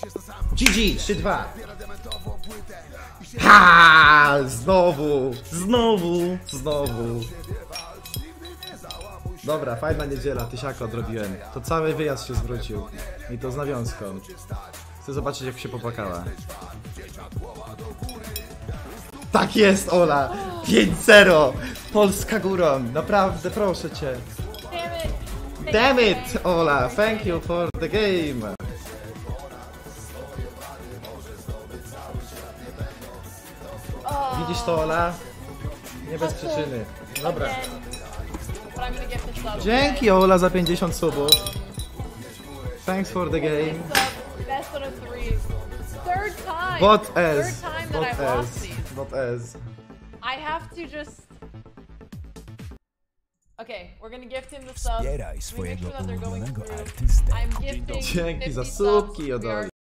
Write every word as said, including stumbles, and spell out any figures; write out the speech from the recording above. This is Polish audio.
G G, trzy dwa. Ha! Znowu, znowu, znowu. Dobra, fajna niedziela, tysiaka odrobiłem. To cały wyjazd się zwrócił. I to z nawiązką. Chcę zobaczyć, jak się popłakała. Tak jest, Ola! pięć zero! Polska górą! Naprawdę, proszę cię. Damn it, Ola! Thank you for the game! Widzisz to, Ola? Nie bez przyczyny. Dobra. Dzięki, Ola, za pięćdziesiąt subów. Thanks for the game. Bot S. Bot S. Bot S. I have to just... Okay, we're gonna gift him the sub. Wspieraj We make swojego sure that they're going ulubionego through. artystę. I'm gifting Dzięki za fifty subs. subki, We Odoli. are